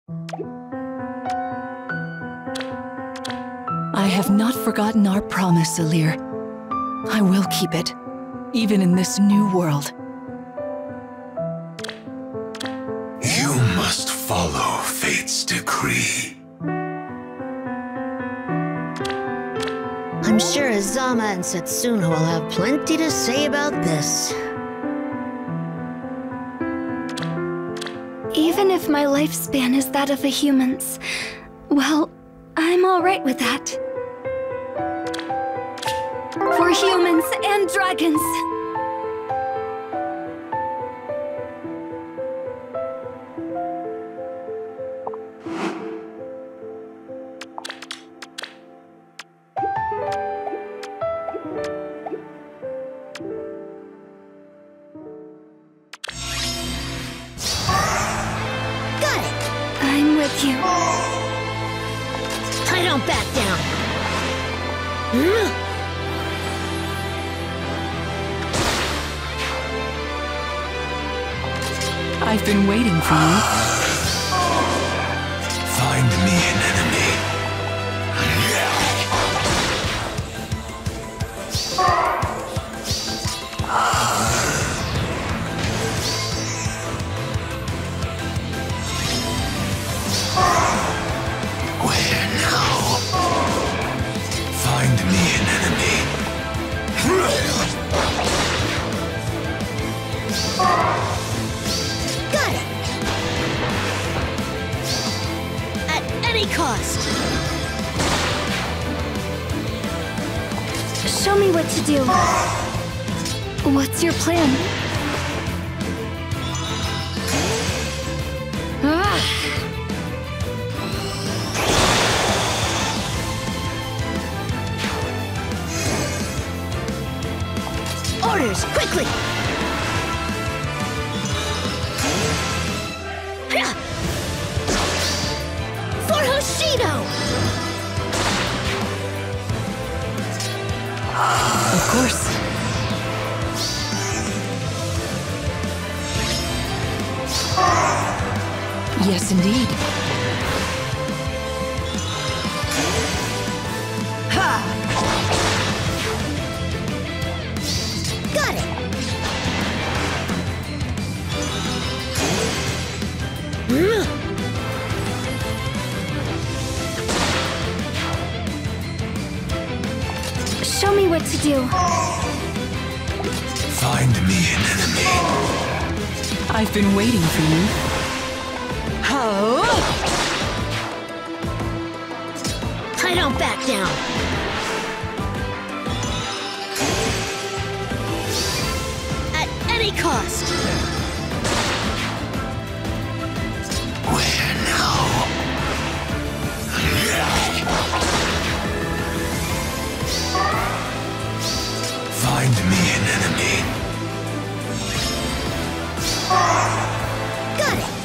I have not forgotten our promise, Alir. I will keep it, even in this new world. You must follow fate's decree. I'm sure Azama and Setsuna will have plenty to say about this. Even if my lifespan is that of a human's, well, I'm alright with that. For humans and dragons! You. I don't back down. I've been waiting for you. Find me an enemy. Where now? Find me an enemy. Got it! At any cost! Show me what to do. What's your plan? Orders, quickly! For Hoshido! Of course. Yes, indeed. Got it! Show me what to do. Find me an enemy. I've been waiting for you. I don't back down. At any cost. Where now? Find me an enemy. Got it.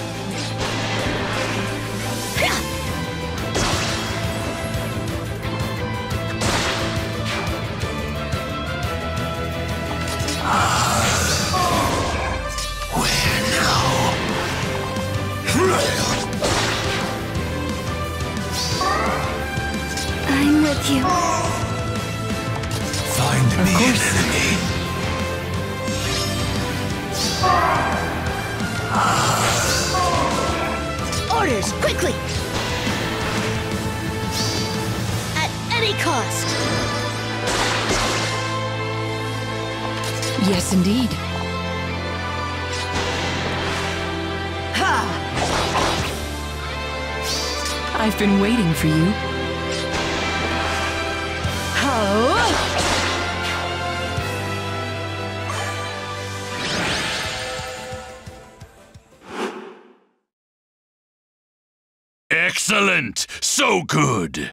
Where now? I'm with you. Find me an enemy. Orders, quickly! At any cost! Yes, indeed. I've been waiting for you. Excellent! So good!